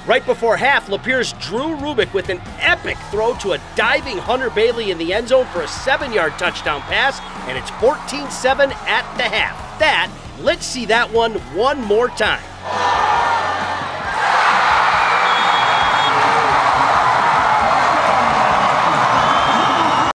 Right before half, Lapeer's Drew Rubick with an epic throw to a diving Hunter Bailey in the end zone for a 7-yard touchdown pass, and it's 14-7 at the half. Let's see that one more time.